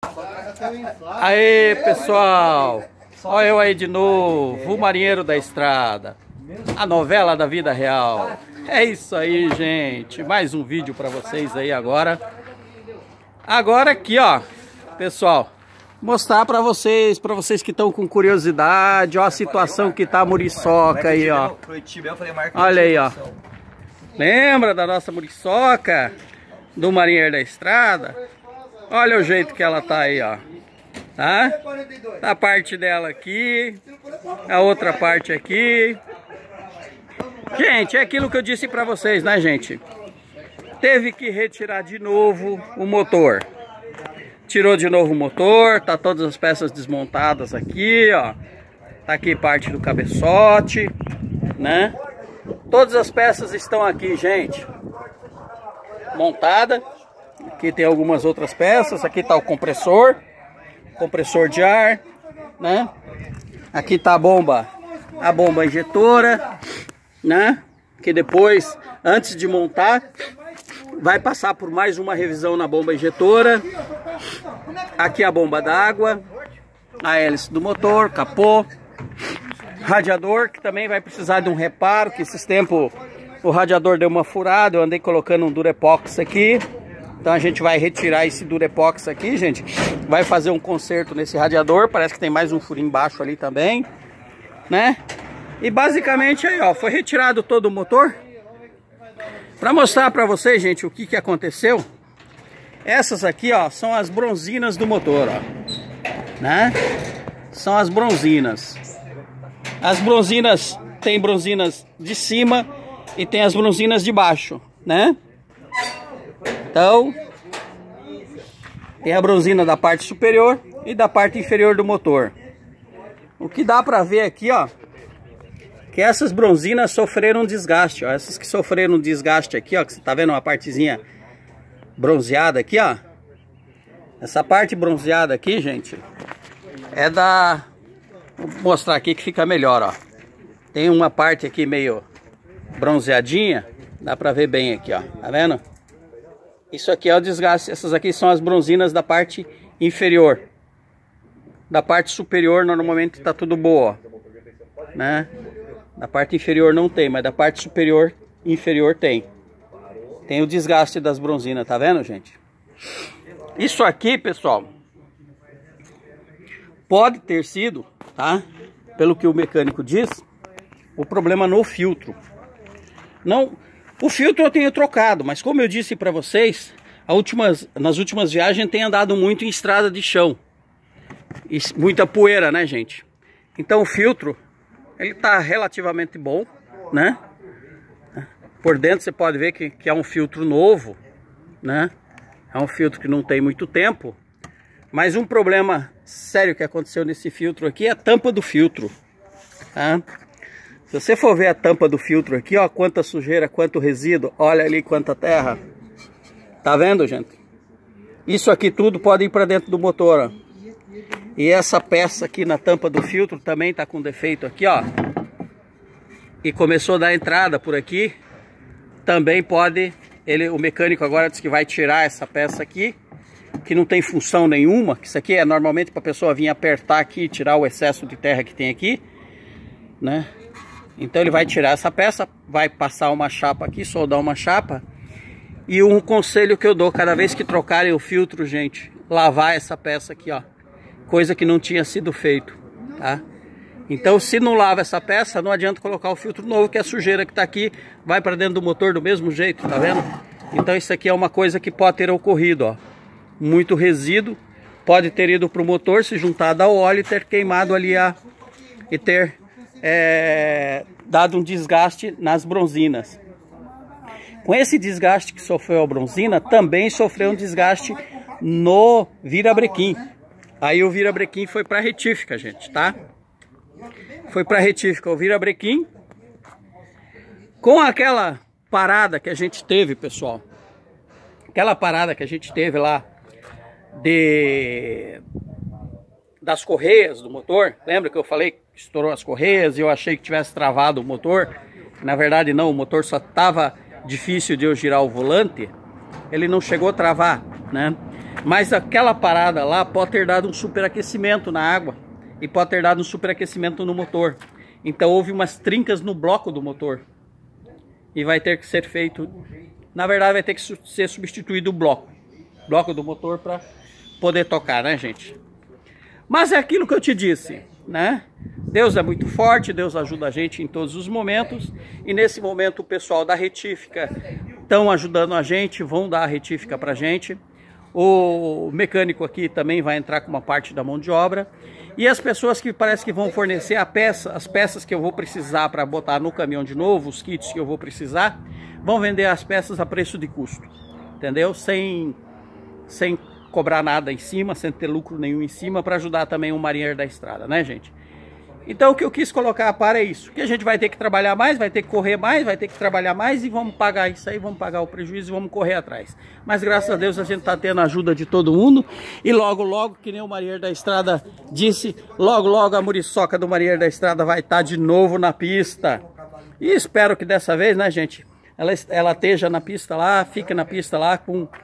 Aê, pessoal! Olha eu aí de novo, o Marinheiro da Estrada, a novela da vida real. É isso aí, gente. Mais um vídeo para vocês aí agora. Agora aqui, ó, pessoal, mostrar para vocês que estão com curiosidade, ó, a situação que tá a Muriçoca aí, ó. Olha aí, ó. Lembra da nossa Muriçoca, do Marinheiro da Estrada? Olha o jeito que ela tá aí, ó. Tá? A parte dela aqui, a outra parte aqui. Gente, é aquilo que eu disse pra vocês, né, gente? Teve que retirar de novo o motor. Tirou de novo o motor, tá todas as peças desmontadas aqui, ó. Tá aqui parte do cabeçote, né? Todas as peças estão aqui, gente. Montada. Aqui tem algumas outras peças. Aqui tá o compressor de ar, né? Aqui tá a bomba injetora, né? Que depois, antes de montar, vai passar por mais uma revisão na bomba injetora. Aqui a bomba d'água, a hélice do motor, capô, radiador, que também vai precisar de um reparo, que esses tempos o radiador deu uma furada, eu andei colocando um Durepox aqui. Então a gente vai retirar esse Durepox aqui, gente. Vai fazer um conserto nesse radiador. Parece que tem mais um furinho embaixo ali também, né? E basicamente aí, ó, foi retirado todo o motor. Para mostrar para vocês, gente, o que aconteceu. Essas aqui, ó, são as bronzinas do motor, ó, né? São as bronzinas. As bronzinas, tem bronzinas de cima e tem as bronzinas de baixo, né? Então, tem a bronzina da parte superior e da parte inferior do motor. O que dá pra ver aqui, ó, que essas bronzinas sofreram desgaste, ó. Essas que sofreram desgaste aqui, ó, que você tá vendo uma partezinha bronzeada aqui, ó. Essa parte bronzeada aqui, gente, é da... Vou mostrar aqui que fica melhor, ó. Tem uma parte aqui meio bronzeadinha, dá pra ver bem aqui, ó. Tá vendo? Isso aqui é o desgaste. Essas aqui são as bronzinas da parte inferior. Da parte superior normalmente tá tudo boa, ó, né? Da parte inferior não tem, mas da parte superior e inferior tem. Tem o desgaste das bronzinas, tá vendo, gente? Isso aqui, pessoal, pode ter sido, tá? Pelo que o mecânico diz, o problema no filtro. Não, o filtro eu tenho trocado, mas como eu disse para vocês, nas últimas viagens tem andado muito em estrada de chão. E muita poeira, né, gente? Então o filtro, ele tá relativamente bom, né? Por dentro você pode ver que é um filtro novo, né? É um filtro que não tem muito tempo. Mas um problema sério que aconteceu nesse filtro aqui é a tampa do filtro, tá? Se você for ver a tampa do filtro aqui, ó, quanta sujeira, quanto resíduo, olha ali quanta terra. Tá vendo, gente? Isso aqui tudo pode ir para dentro do motor, ó. E essa peça aqui na tampa do filtro também tá com defeito aqui, ó. E começou a dar entrada por aqui. Também pode, o mecânico agora disse que vai tirar essa peça aqui, que não tem função nenhuma, que isso aqui é normalmente para a pessoa vir apertar aqui e tirar o excesso de terra que tem aqui, né? Então ele vai tirar essa peça, vai passar uma chapa aqui, soldar uma chapa. E um conselho que eu dou, cada vez que trocarem o filtro, gente, lavar essa peça aqui, ó. Coisa que não tinha sido feito, tá? Então se não lava essa peça, não adianta colocar o filtro novo, que a sujeira que tá aqui vai para dentro do motor do mesmo jeito, tá vendo? Então isso aqui é uma coisa que pode ter ocorrido, ó. Muito resíduo, pode ter ido pro motor, se juntado ao óleo e ter queimado ali e ter dado um desgaste nas bronzinas. Com esse desgaste que sofreu a bronzina, também sofreu um desgaste no virabrequim. Aí o virabrequim foi para retífica, gente, tá? Foi para retífica o virabrequim. Com aquela parada que a gente teve, pessoal, aquela parada que a gente teve lá das correias do motor, lembra que eu falei que estourou as correias e eu achei que tivesse travado o motor? Na verdade não, o motor só estava difícil de eu girar o volante, ele não chegou a travar, né? Mas aquela parada lá pode ter dado um superaquecimento na água e pode ter dado um superaquecimento no motor. Então houve umas trincas no bloco do motor e vai ter que ser feito, na verdade vai ter que ser substituído o bloco do motor para poder tocar, né, gente? Mas é aquilo que eu te disse, né? Deus é muito forte, Deus ajuda a gente em todos os momentos. E nesse momento o pessoal da retífica estão ajudando a gente, vão dar a retífica pra gente. O mecânico aqui também vai entrar com uma parte da mão de obra. E as pessoas que parece que vão fornecer as peças que eu vou precisar para botar no caminhão de novo, os kits que eu vou precisar, vão vender as peças a preço de custo, entendeu? Sem cobrar nada em cima, sem ter lucro nenhum em cima, para ajudar também o marinheiro da estrada, né, gente? Então o que eu quis colocar para é isso, que a gente vai ter que trabalhar mais, vai ter que correr mais, vai ter que trabalhar mais e vamos pagar isso aí, vamos pagar o prejuízo e vamos correr atrás. Mas graças a Deus a gente está tendo a ajuda de todo mundo e logo, logo, que nem o marinheiro da estrada disse, logo, logo a muriçoca do marinheiro da estrada vai estar de novo na pista. E espero que dessa vez, né, gente, ela esteja na pista lá, fique na pista lá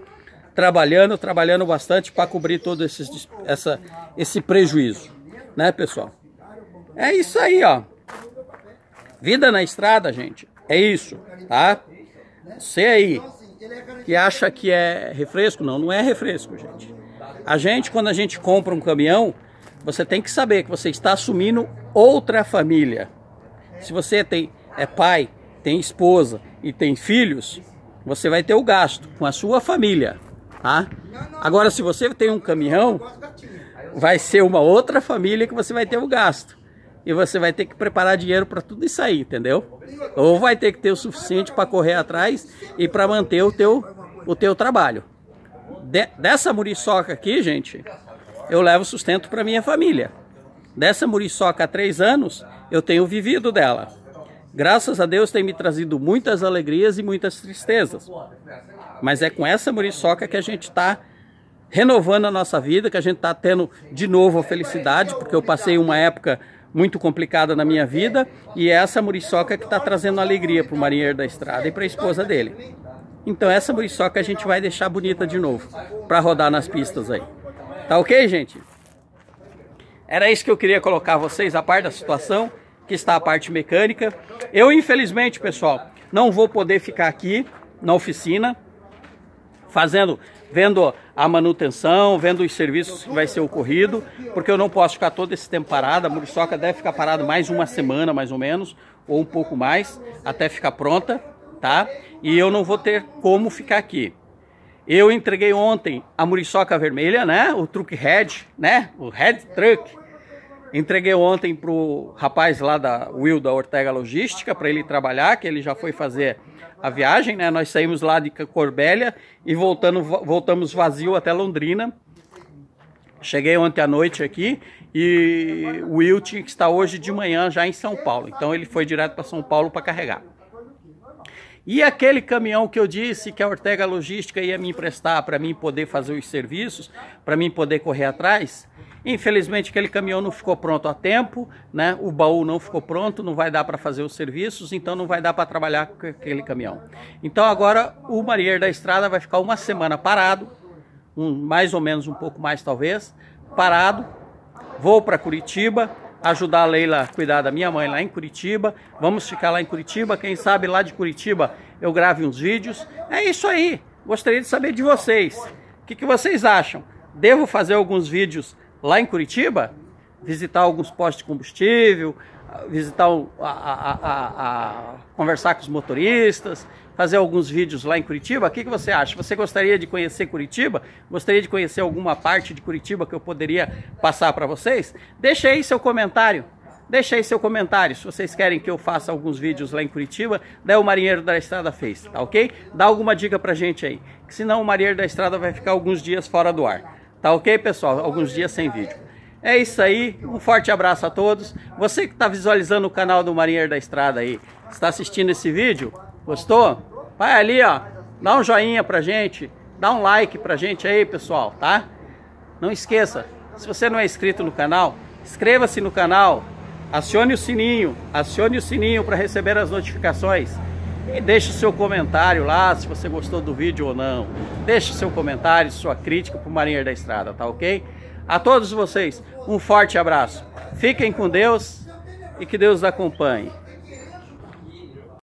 trabalhando bastante para cobrir todo esse prejuízo, né, pessoal? É isso aí, ó. Vida na estrada, gente, é isso, tá? Você aí que acha que é refresco, não é refresco, gente. Quando a gente compra um caminhão, você tem que saber que você está assumindo outra família. Se você é pai, tem esposa e tem filhos, você vai ter o gasto com a sua família, tá? Agora, se você tem um caminhão, vai ser uma outra família que você vai ter o gasto. E você vai ter que preparar dinheiro para tudo isso aí, entendeu? Ou vai ter que ter o suficiente para correr atrás e para manter o teu trabalho. Dessa muriçoca aqui, gente, eu levo sustento para minha família. Dessa muriçoca há 3 anos, eu tenho vivido dela. Graças a Deus tem me trazido muitas alegrias e muitas tristezas. Mas é com essa muriçoca que a gente está renovando a nossa vida, que a gente está tendo de novo a felicidade, porque eu passei uma época muito complicada na minha vida, e é essa muriçoca que está trazendo alegria para o marinheiro da estrada e para a esposa dele. Então essa muriçoca a gente vai deixar bonita de novo, para rodar nas pistas aí. Tá ok, gente? Era isso que eu queria colocar vocês, a parte da situação, que está a parte mecânica. Eu, infelizmente, pessoal, não vou poder ficar aqui na oficina, vendo a manutenção, vendo os serviços que vai ser ocorrido, porque eu não posso ficar todo esse tempo parado. A muriçoca deve ficar parada mais uma semana, mais ou menos, ou um pouco mais, até ficar pronta, tá? E eu não vou ter como ficar aqui. Eu entreguei ontem a muriçoca vermelha, né? O truck head, né? O head truck. Entreguei ontem pro rapaz lá da Will da Ortega Logística, para ele trabalhar, que ele já foi fazer a viagem, né? Nós saímos lá de Corbélia e voltamos vazio até Londrina. Cheguei ontem à noite aqui e o Will tinha que estar hoje de manhã já em São Paulo. Então ele foi direto para São Paulo para carregar. E aquele caminhão que eu disse que a Ortega Logística ia me emprestar para mim poder fazer os serviços, para mim poder correr atrás, infelizmente aquele caminhão não ficou pronto a tempo, né? O baú não ficou pronto, não vai dar para fazer os serviços, então não vai dar para trabalhar com aquele caminhão. Então agora o marinheiro da estrada vai ficar uma semana parado, mais ou menos um pouco mais talvez, parado. Vou para Curitiba, ajudar a Leila a cuidar da minha mãe lá em Curitiba. Vamos ficar lá em Curitiba, quem sabe lá de Curitiba eu grave uns vídeos. É isso aí, gostaria de saber de vocês. O que vocês acham? Devo fazer alguns vídeos lá em Curitiba? Visitar alguns postos de combustível, visitar conversar com os motoristas, fazer alguns vídeos lá em Curitiba? O que você acha? Você gostaria de conhecer Curitiba? Gostaria de conhecer alguma parte de Curitiba que eu poderia passar para vocês? Deixa aí seu comentário. Deixa aí seu comentário se vocês querem que eu faça alguns vídeos lá em Curitiba. Daí o Marinheiro da Estrada fez, tá ok? Dá alguma dica pra gente aí, que senão o Marinheiro da Estrada vai ficar alguns dias fora do ar. Tá ok, pessoal? Alguns dias sem vídeo. É isso aí, um forte abraço a todos. Você que está visualizando o canal do Marinheiro da Estrada aí, está assistindo esse vídeo, gostou? Vai ali, ó, dá um joinha pra gente, dá um like pra gente aí, pessoal, tá? Não esqueça, se você não é inscrito no canal, inscreva-se no canal, acione o sininho para receber as notificações. E deixe seu comentário lá, se você gostou do vídeo ou não. Deixe seu comentário, sua crítica pro Marinheiro da Estrada, tá ok? A todos vocês, um forte abraço. Fiquem com Deus e que Deus os acompanhe.